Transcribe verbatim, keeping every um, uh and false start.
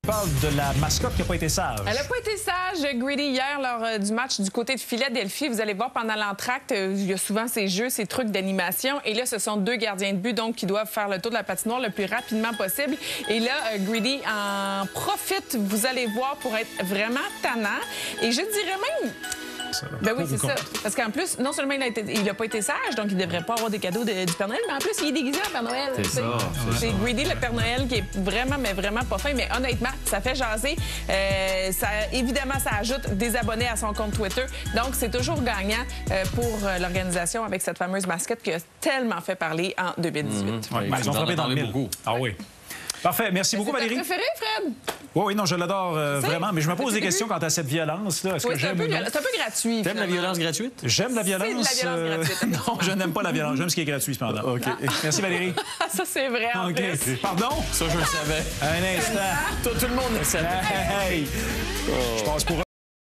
Parle de la mascotte qui n'a pas été sage. Elle n'a pas été sage, Greedy, hier, lors euh, du match du côté de Philadelphie. Vous allez voir, pendant l'entracte, euh, il y a souvent ces jeux, ces trucs d'animation. Et là, ce sont deux gardiens de but, donc, qui doivent faire le tour de la patinoire le plus rapidement possible. Et là, euh, Greedy en profite, vous allez voir, pour être vraiment tannant. Et je dirais même... Ben oui, c'est ça. Parce qu'en plus, non seulement il n'a pas été sage, donc il ne devrait pas avoir des cadeaux de, du Père Noël, mais en plus, il est déguisé en Père Noël. C'est ça. C'est Greedy, le Père Noël, qui est vraiment, mais vraiment pas fin. Mais honnêtement, ça fait jaser. Euh, ça, évidemment, ça ajoute des abonnés à son compte Twitter. Donc, c'est toujours gagnant euh, pour euh, l'organisation avec cette fameuse mascotte qui a tellement fait parler en deux mille dix-huit. Mmh. Ouais, ben, ils ont frappé dans le mille. Beaucoup. Ah oui. Parfait. Merci beaucoup, Valérie. C'est ton préféré, Fred? Oui, oui, non, je l'adore euh, vraiment. Mais je me pose des questions quant à cette violence-là. Est-ce oui, que c'est un, j'aime peu, ou non? c'est un peu gratuit. T'aimes la violence gratuite? J'aime la violence. C'est de la violence gratuite. Euh... non, je n'aime pas la violence. J'aime ce qui est gratuit, cependant. OK. Merci, Valérie. Ça, c'est vrai, en OK. plus. Pardon? Ça, je le savais. Un instant. Tout, tout le monde le savait. Hey! Je passe pour